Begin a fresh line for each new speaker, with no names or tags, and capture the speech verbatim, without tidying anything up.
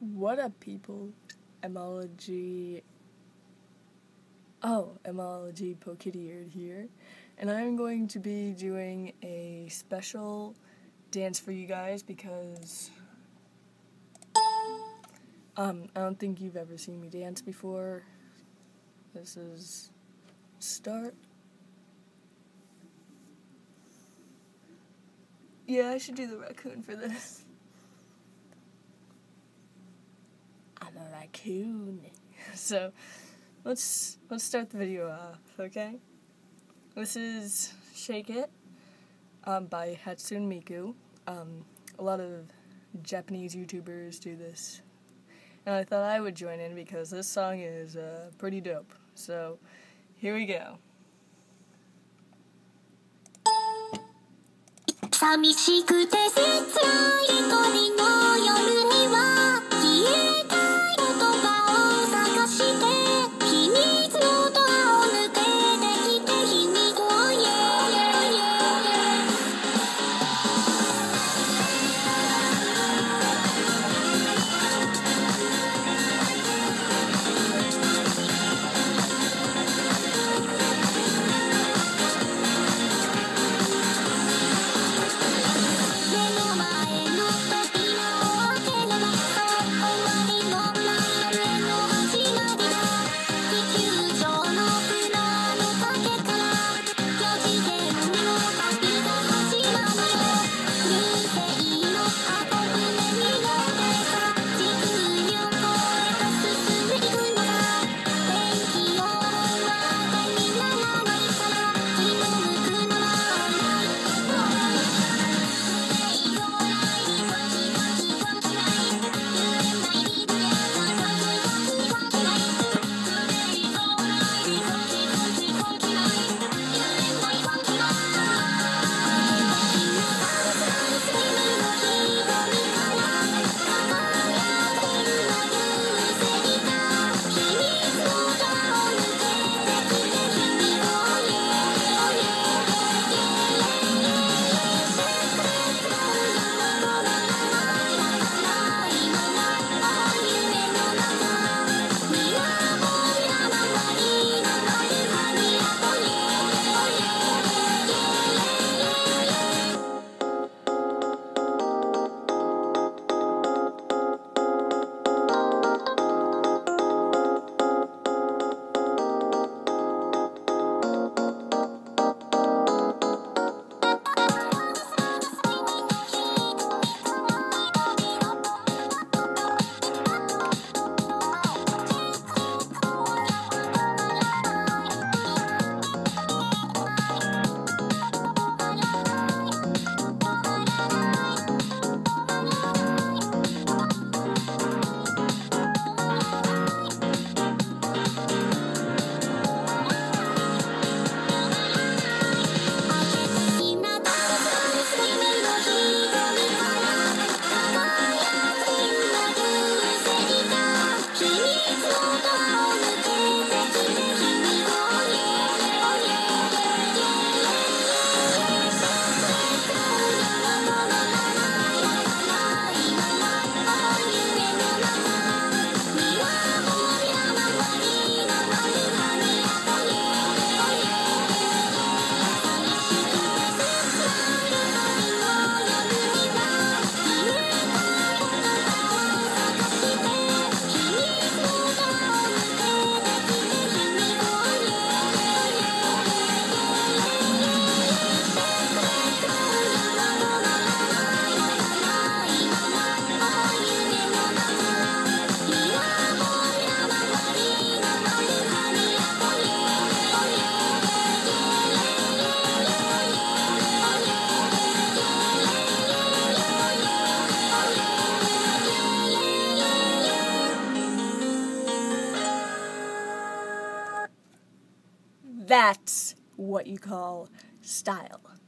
What up, people? M L G. Oh, M L G Pokitty here, and I'm going to be doing a special dance for you guys because um I don't think you've ever seen me dance before. This is start. Yeah, I should do the raccoon for this. I'm a raccoon. So let's let's start the video off, okay? This is Shake It um, by Hatsune Miku. Um, a lot of Japanese YouTubers do this, and I thought I would join in because this song is uh, pretty dope. So here we go.
寂しくて切ない恋の夜には消えた言葉を探して秘密のドアを抜けてきて秘密を言え
That's what you call style.